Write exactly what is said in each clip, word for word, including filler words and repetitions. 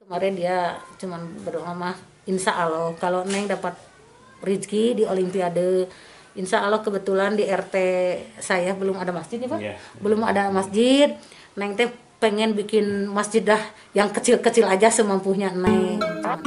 Kemarin dia cuman berdoa mah insya Allah kalau Neng dapat rezeki di Olimpiade, insya Allah kebetulan di R T saya belum ada masjid nih Pak, yeah. belum ada masjid. Neng teh pengen bikin masjid dah yang kecil-kecil aja semampunya Neng.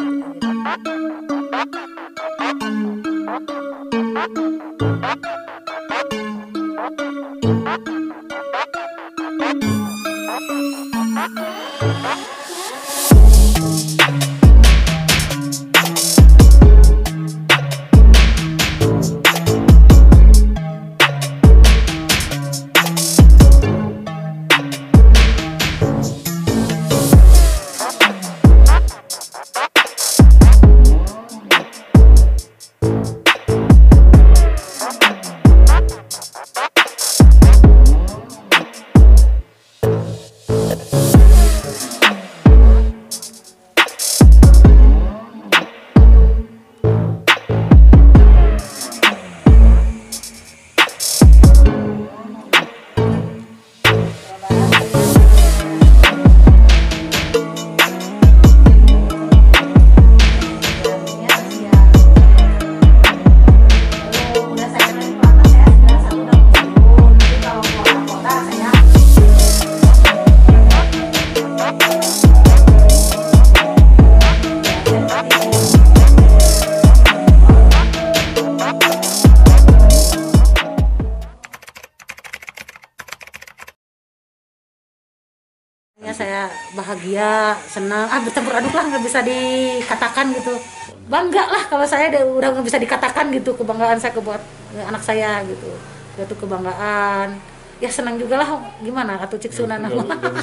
Saya bahagia, senang, ah bercampur aduk lah, nggak bisa dikatakan gitu. Bangga lah kalau saya udah nggak bisa dikatakan gitu, kebanggaan saya ke buat anak saya gitu. Itu kebanggaan. Ya senang juga lah, gimana atau cik sunan aku.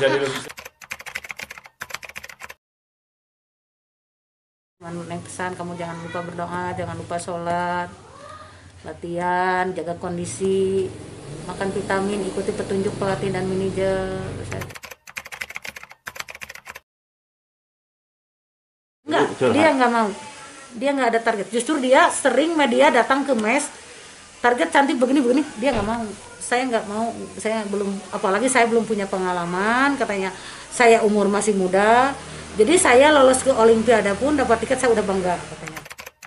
Neng pesan kamu jangan lupa berdoa, jangan lupa sholat, latihan, jaga kondisi, makan vitamin, ikuti petunjuk pelatih dan manajer. Enggak, dia nggak mau, dia nggak ada target. Justru dia sering media datang ke mes, target cantik begini-begini, dia nggak mau. Saya nggak mau, saya belum, apalagi saya belum punya pengalaman, katanya saya umur masih muda, jadi saya lolos ke Olimpiade pun dapat tiket saya udah bangga, katanya.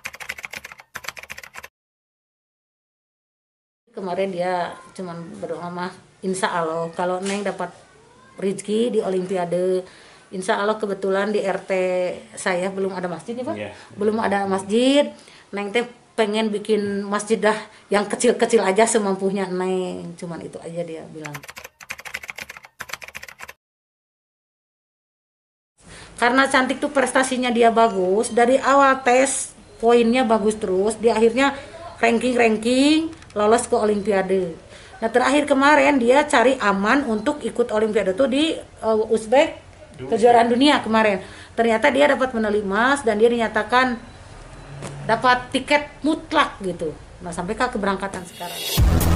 Kemarin dia cuman berdoa mah insya Allah kalau Neng dapat rezeki di Olimpiade, insya Allah kebetulan di R T saya belum ada masjid nih Pak, yeah. belum ada masjid. Neng teh pengen bikin masjid dah yang kecil-kecil aja semampunya Neng, cuman itu aja dia bilang. Karena cantik tuh prestasinya dia bagus, dari awal tes poinnya bagus terus, di akhirnya ranking-ranking lolos ke Olimpiade. Nah terakhir kemarin dia cari aman untuk ikut Olimpiade tuh di uh, Uzbek, kejuaraan dunia kemarin. Ternyata dia dapat medali emas dan dia dinyatakan dapat tiket mutlak gitu. Nah sampai ke keberangkatan sekarang.